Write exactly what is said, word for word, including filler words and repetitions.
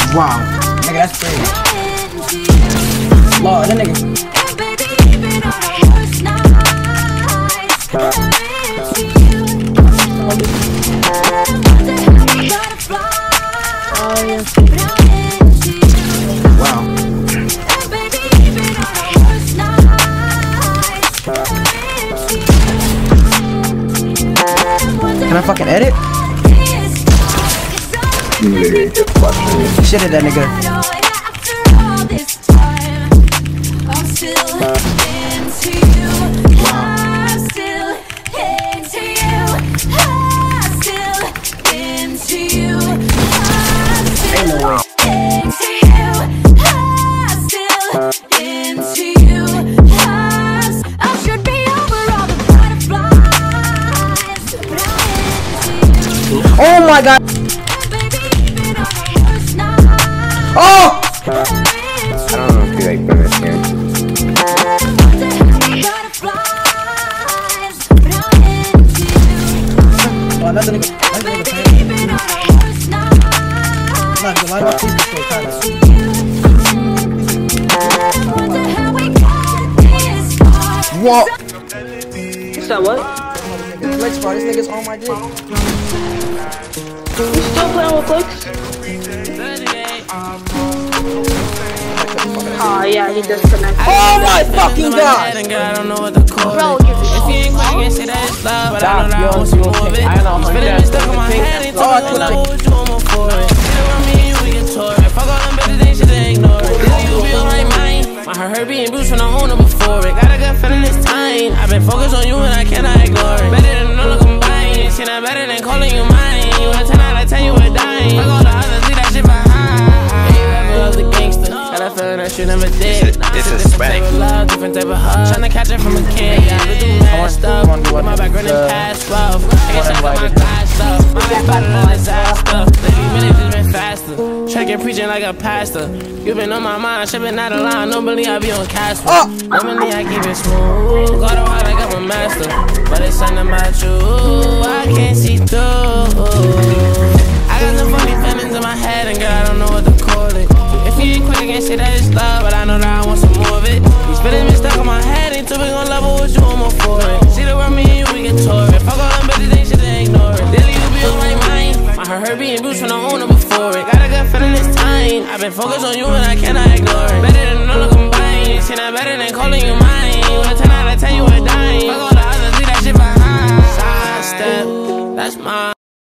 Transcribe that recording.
Wow. Nigga, that's crazy. Lord, that nigga. Wow. Can I fucking edit? Shit at that nigga. Ain't no way. Oh my god. Oh! I don't know if you like bonus here. Oh, another nigga. Another nigga. Nah, the line up please control kind of. What? You said what? Flex, bro. This nigga's on my dick. You still playing with Flex? Oh yeah, he disconnected. Oh my fucking god! Bro, you're if you ain't quick, you say that it's love, but I know that I want some more of it. It's been stuck in my head, ain't talking about what you want for it. Still run me and we get tore it. Fuck all them bitches, they should ignore it. This you feel like mine. My heart hurt being bruised when I own it before it. Got a good feeling this time. I've been focused on you and I cannot ignore it. Better than all of combined. Shit, not better than calling you mine. You a ten out of ten, you a dime. Fuck all the others, leave that shit behind. You ever love the gangster? Got a feeling that you never did. This is different type of love, different type of hug. Tryna catch it from a kid. Yeah, I do mad stuff. My background in past love. I get checked on my class stuff. My life better than disaster. Lately, really just been faster. Try to get preaching like a pastor. You been on my mind, I should been out of line. Don't believe I be on Casper. Normally I keep it smooth. Go to work like I'm a master. But it's something about you I can't see through. I got some funny feelings in my head, and girl, I don't know what to call it. If you ain't quick, I can't say that it's love, but I know that I want some more of it. These feelings been stuck in my head, ain't too big on level with you, I'm all for it. See the world, me and you, we get tore it. Fuck all them bitches, they should ignore it. Daily, you be on my mind. My heart hurt being bruised when I own it before it. Got a good feeling this time. I've been focused on you and I